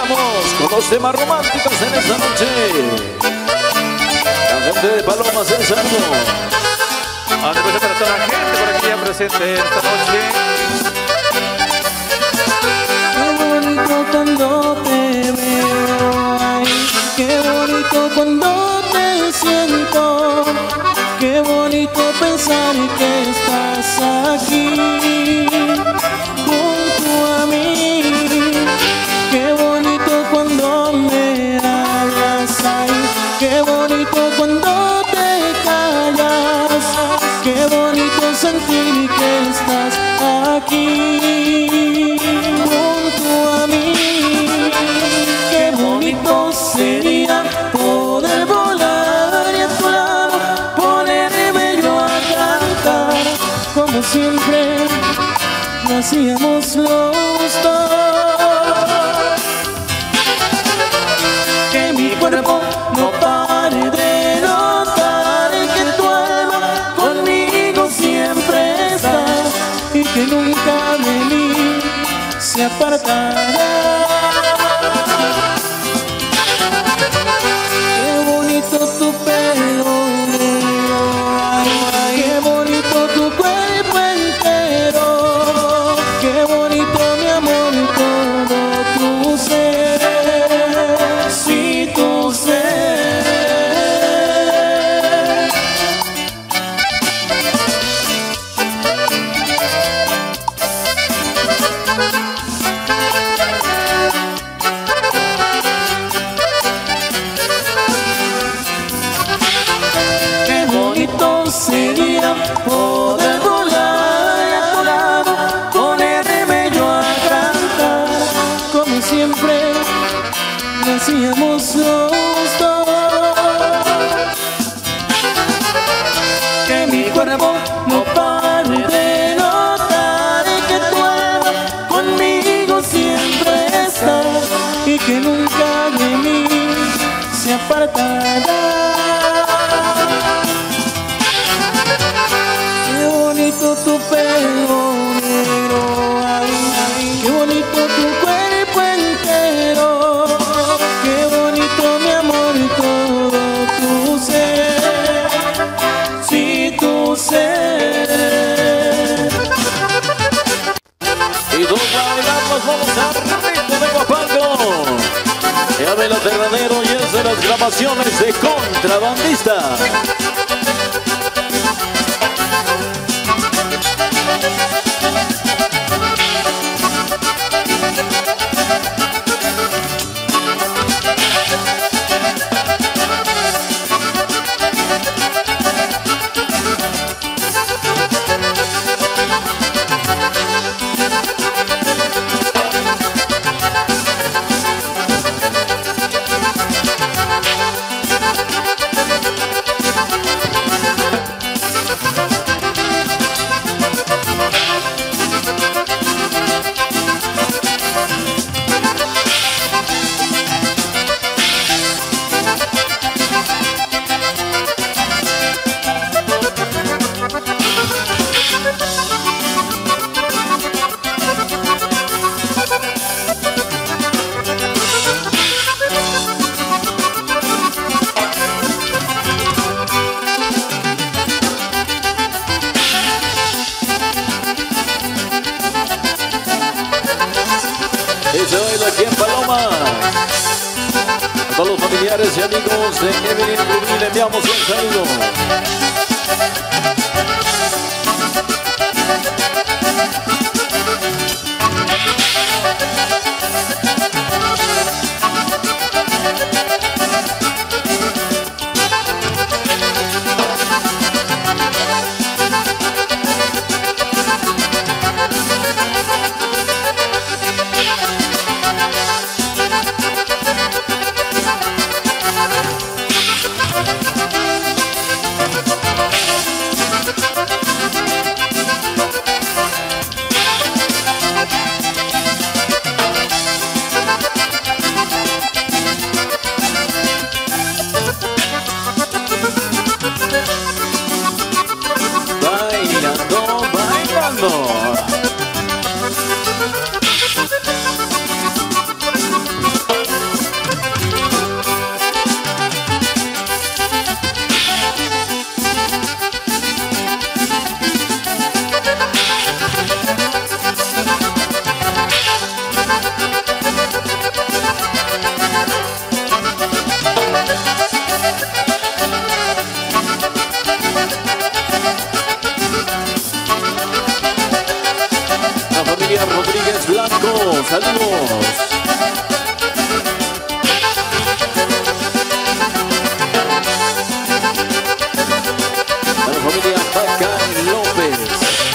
Vamos con los temas románticos en esta noche. La gente de Palomas en Salvo. Después para toda la gente por aquí ya presente esta noche. Qué bonito cuando te veo, ay, qué bonito cuando te siento, qué bonito pensar que estás aquí junto a mí, qué bonito cuando me hablas, ay, qué bonito cuando te callas, qué bonito sentir que estás aquí junto a mí. Qué bonito sería poder volar y a tu lado ponerme yo a cantar como siempre lo hacíamos los dos. Que mi cuerpo no pare de notar que tu alma conmigo siempre está y que nunca de mí se apartará. Qué bonito tu pelo negro, ay, qué bonito tu cuerpo entero, qué bonito mi amor todo tu ser, sí tu ser. Qué bonito sería poder volar a tu lado, ponerme yo a cantar como siempre lo hacíamos los dos. Que mi cuerpo no pare de notar que tu alma conmigo siempre está y que nunca de mí se apartará. Qué bonito tu pelo negro, ay, ay, qué bonito tu cuerpo entero, qué bonito mi amor y todo tu ser, sí tu ser. Y dos bailamos, vamos al ritmo de Guapango. Abel Terranero y es de las grabaciones de Contrabandista. Y se baila aquí en Paloma. A todos los familiares y amigos de Evelyn Rubí le enviamos un saludo. familia Rodríguez Blanco. Saludos. A la familia Paca López.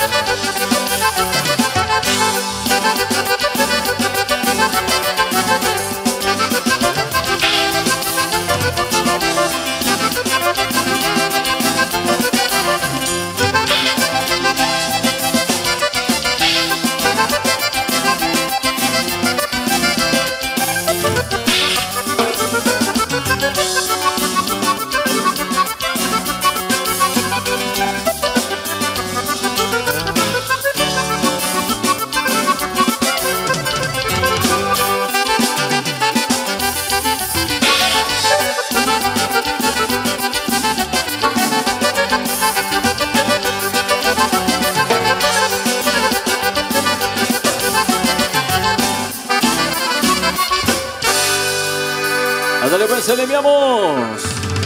Ándale pues, se le enviamos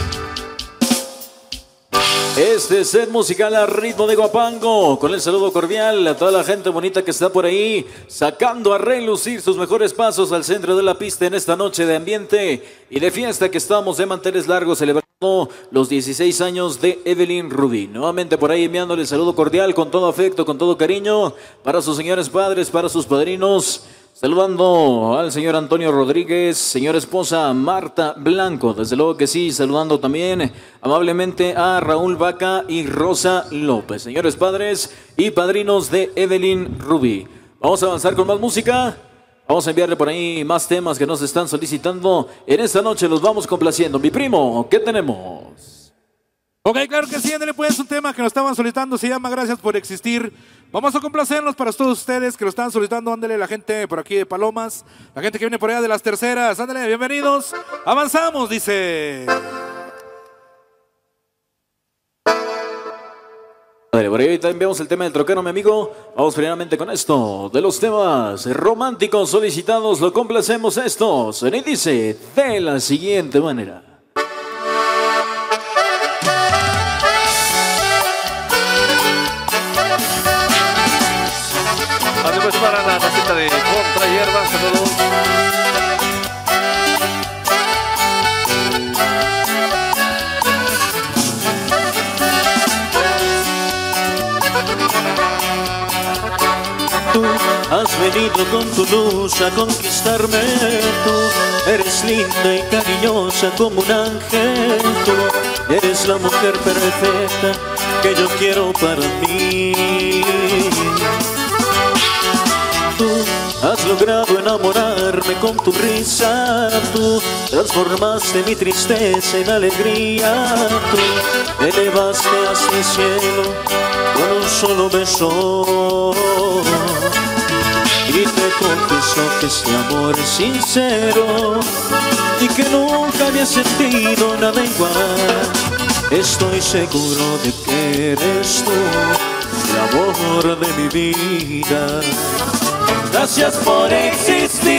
este set musical a ritmo de Guapango, con el saludo cordial a toda la gente bonita que está por ahí, sacando a relucir sus mejores pasos al centro de la pista en esta noche de ambiente y de fiesta que estamos de manteles largos celebrando los 16 años de Evelyn Rubí. Nuevamente por ahí enviándole el saludo cordial con todo afecto, con todo cariño para sus señores padres, para sus padrinos. Saludando al señor Antonio Rodríguez, señora esposa Marta Blanco, desde luego que sí, saludando también amablemente a Raúl Vaca y Rosa López, señores padres y padrinos de Evelyn Rubí. Vamos a avanzar con más música, vamos a enviarle por ahí más temas que nos están solicitando. En esta noche los vamos complaciendo. Mi primo, ¿qué tenemos? Ok, claro que sí, ándale pues, un tema que nos estaban solicitando, se llama Gracias por Existir. Vamos a complacernos para todos ustedes que lo están solicitando, ándale, la gente por aquí de Palomas, la gente que viene por allá de las terceras, ándale, bienvenidos, avanzamos, dice. Por ahí también vemos el tema del troquero, mi amigo. Vamos primeramente con esto, de los temas románticos solicitados, lo complacemos estos. Y dice de la siguiente manera. Además para la tacita de Contra Hierba, saludos. Tú has venido con tu luz a conquistarme. Tú eres linda y cariñosa como un ángel. Tú eres la mujer perfecta que yo quiero para mí. Tú has logrado enamorarme con tu risa. Tú transformaste mi tristeza en alegría. Tú me elevaste hacia el cielo con un solo beso. Y te confieso que este amor es sincero y que nunca había sentido nada igual. Estoy seguro de que eres tú el amor de mi vida. Gracias por existir,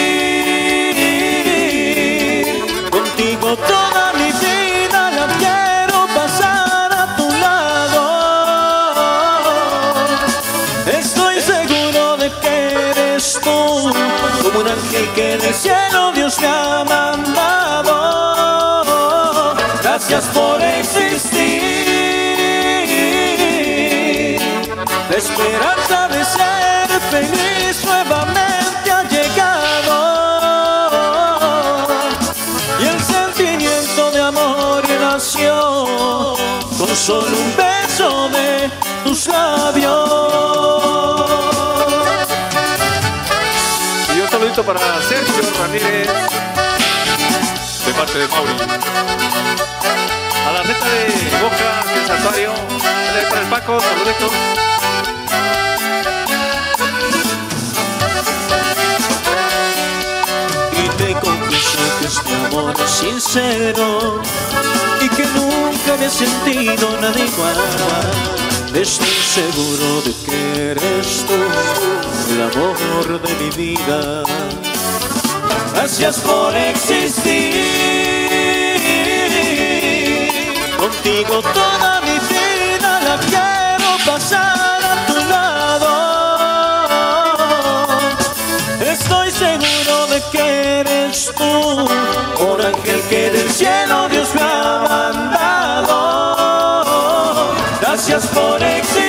contigo toda mi vida la quiero pasar a tu lado. Estoy seguro de que eres tú, como un ángel que del cielo Dios me ha mandado. Gracias por existir, la esperanza de ser feliz nuevamente ha llegado y el sentimiento de amor nació con solo un beso de tus labios. Y un saludito para Sergio Ramírez, de parte de Mauri. A la neta de Boca, del Santuario, para el Paco, saluditos. Que este amor es sincero y que nunca había sentido nada igual. Estoy seguro de que eres tú el amor de mi vida. Gracias por existir, contigo toda mi vida la quiero pasar a tu lado. por ángel que del cielo Dios me ha mandado. Gracias por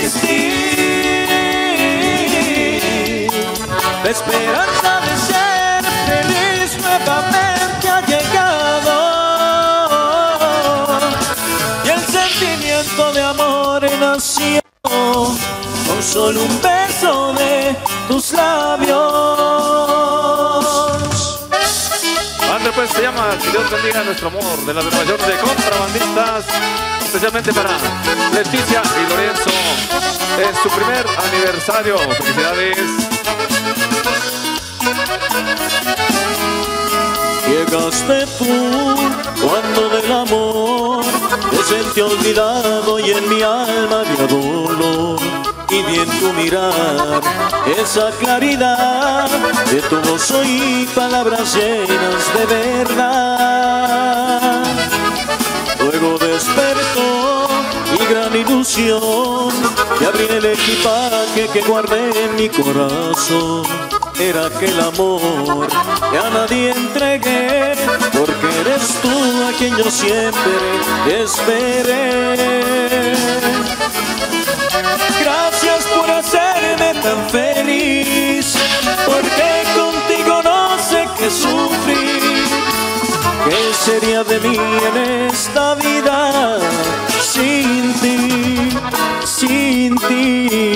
existir. La esperanza de ser feliz nuevamente ha llegado. Y el sentimiento de amor nació con solo un beso de tus labios. Antes pues se llama Que Dios bendiga nuestro amor, de la agrupación de Contrabandistas, especialmente para Leticia y Lorenzo en su primer aniversario. Felicidades. Llegaste tú cuando del amor te sentí olvidado y en mi alma había dolor. Y vi en tu mirar esa claridad de tu voz oí palabras llenas de verdad. Luego despertó mi gran ilusión y abrí el equipaje que guardé en mi corazón. Era aquel amor que a nadie entregué, porque eres tú a quien yo siempre esperé. Gracias por hacerme tan feliz, porque contigo no sé qué sufrir. ¿Qué sería de mí en esta vida sin ti, sin ti?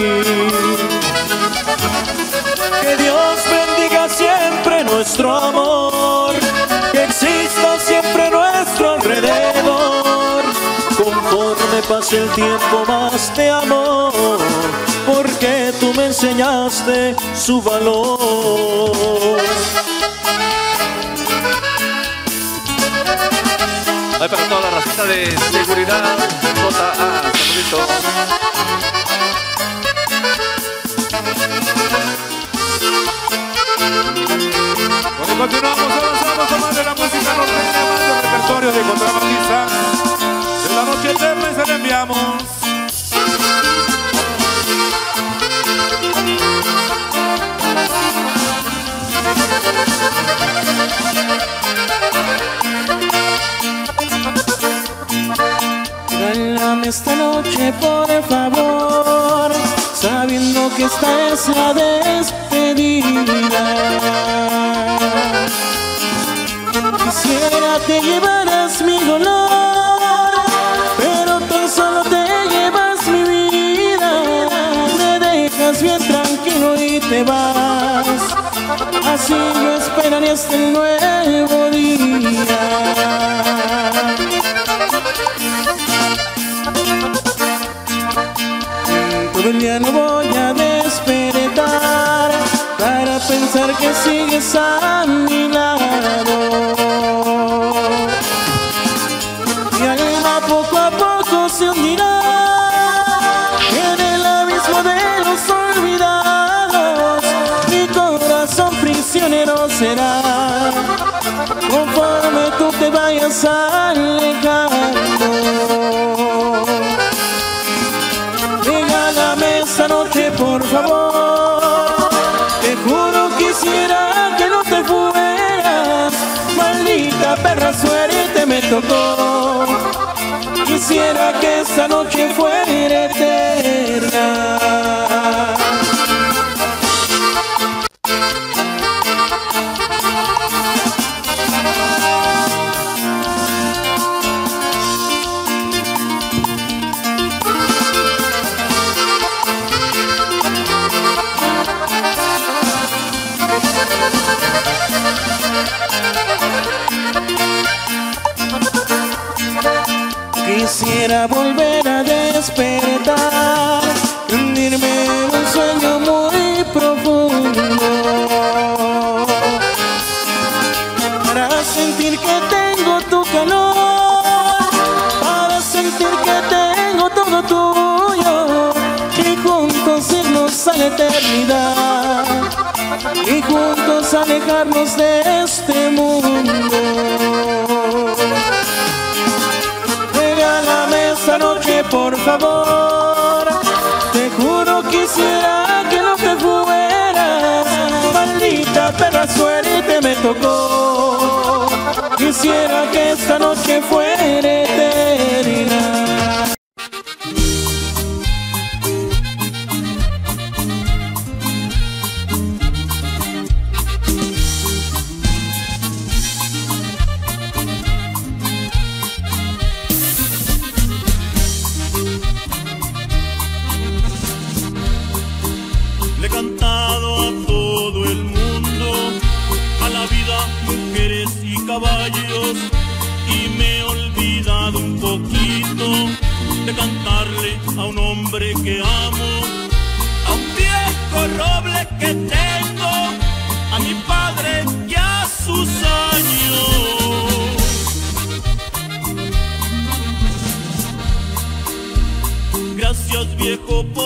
Que Dios bendiga siempre nuestro amor, que exista siempre nuestro alrededor. Conforme pase el tiempo más te amo, porque tú me enseñaste su valor. Ahí para toda la racita de seguridad, JA, saludito. Bueno, continuamos avanzando con más de la música norteña, más del repertorio de Contrabandistas. En la noche eterna y se la enviamos. Regálame esta noche por favor, sabiendo que esta es la despedida. Quisiera que llevaras mi dolor, pero tan solo te llevas mi vida. Me dejas bien tranquilo y te vas, así yo esperaré hasta el nuevo día. Todo el día no voy a despertar para pensar que sigues a mi lado. Mi alma poco a poco se hundirá en el abismo de los olvidados. Mi corazón prisionero será conforme tú te vayas alejando. Regálame esta noche por favor, te juro quisiera que no te fueras. Maldita perra suerte me tocó, quisiera que esta noche fuera eterna. Quisiera volver a despertar, hundirme en un sueño muy profundo, para sentir que tengo tu calor, para sentir que tengo todo tuyo, y juntos irnos a la eternidad, y juntos alejarnos de este mundo. Regálame esta noche por favor, te juro quisiera que no te fueras. Maldita perra suerte me tocó, quisiera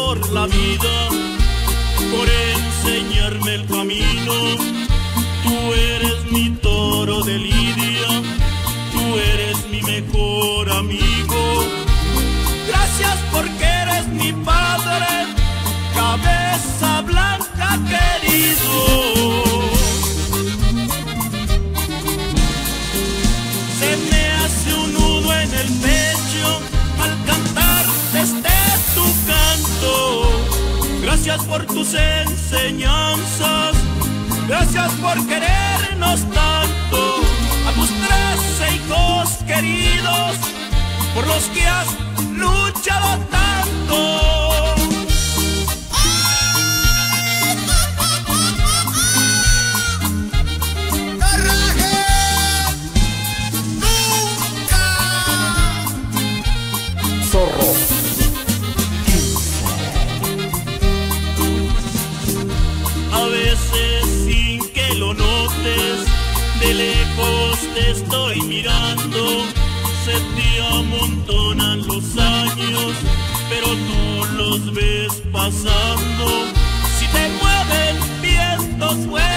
por la vida, por enseñarme el camino. Tú eres mi toro de lidia, tú eres mi mejor amigo. Gracias porque eres mi padre, cabeza blanca querido. Se me hace un nudo en el pecho al cantar tu canto. Gracias por tus enseñanzas, gracias por querernos tanto. A tus 13 hijos queridos, por los que has luchado tanto. De lejos te estoy mirando, se te amontonan los años, pero tú los ves pasando. Si te mueven vientos fuertes,